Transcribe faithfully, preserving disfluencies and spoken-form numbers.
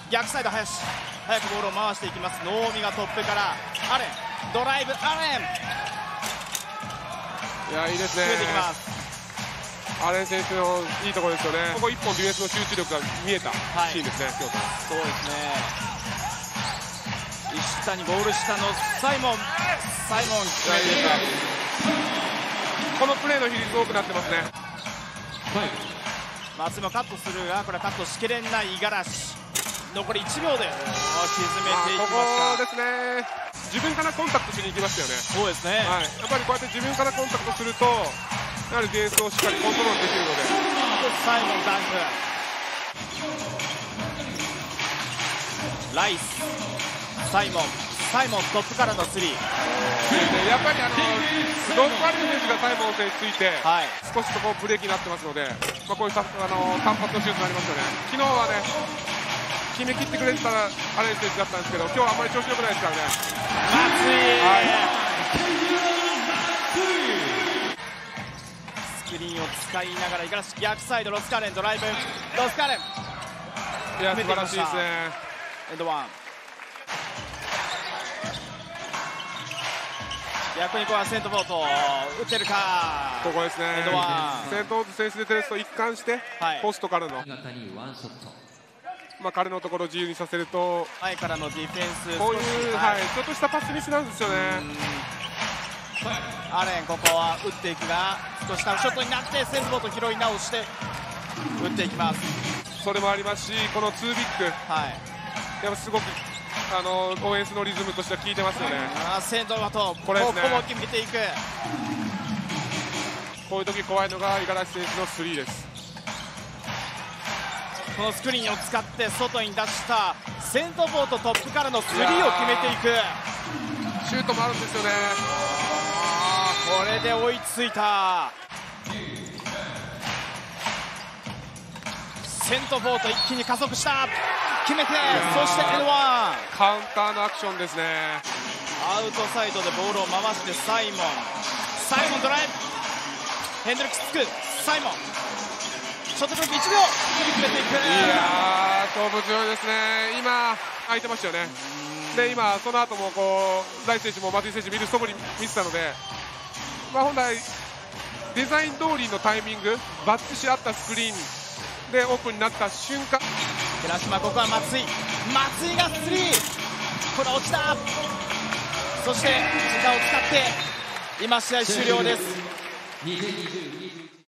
逆サイド林、早くボールを回していきます。能見がトップからアレン、ドライブアレン、 いやいいですね。 増えていきます。 アレン選手のいいところですよね。ここいっぽんディフェンスの集中力が見えたシーンですね、はい、京都。 そうですね。石谷ゴール下のサイモン、サイモン決めていく。 このプレーの比率多くなってますね。 はい、松もカットするが、これはカットしきれない五十嵐。残りいちびょうで沈めていきました。 ここですね。自分からコンタクトしに行きましたよね。 そうですね、 はい、やっぱりこうやって自分からコンタクトするとやはりディフェンスをしっかりコントロールできるので。 サイモンダンク、ライス、サイモン、サイモントップからのスリー。 やっぱりあのロングバリの選手がサイモン選手ついて、 はい、 少しそこブレーキになってますので、まあ、こういうさあの単発のシュートになりますよね。昨日はね決めきってくれてたらアレン選手だったんですけど、今日はあんまり調子良くないですからね。 松井、はい、スクリーンを使いながら五十嵐、逆サイドロスカレン、ドライブロスカレン、 いや素晴らしいですね。 エンドワン。逆にここはセントボート打ってるか。 ここですね。 エンドワン。 セントボート選手でテレスと一貫して、はい、ポストからの、まあ、彼のところを自由にさせると前からのディフェンス、 こういう、はい、ちょっとしたパスミスなんですよね。 アレンここは打っていくが、少しショットになってセントボート拾い直して打っていきます。 それもありますし、このツービッグ、はい、やっぱすごくあのオフェンスのリズムとしては効いてますよね。 あセントボートこれですね、 ここも決めていく。 こういう時怖いのが五十嵐選手のスリーです。 このスクリーンを使って外に出したセントボートトップからのスリーを決めていく。 シュートもあるんですよね。 これで追いついた。セントボート一気に加速した、決めて、そしてエンドワン。 カウンターのアクションですね。 アウトサイドでボールを回してサイモン、サイモンドライブ、ヘンドリックスつく、サイモンショットクロックいちびょう決めていく。 いやー勝負強いですね。今空いてましたよね。で今その後もこうライ選手も松井選手見るそぶり見てたので、まあ、本来デザイン通りのタイミング、バッチし合ったスクリーンでオープンになった瞬間、 寺島、ここは松井、松井がスリー、これ落ちた。そして時間を使って今試合終了です。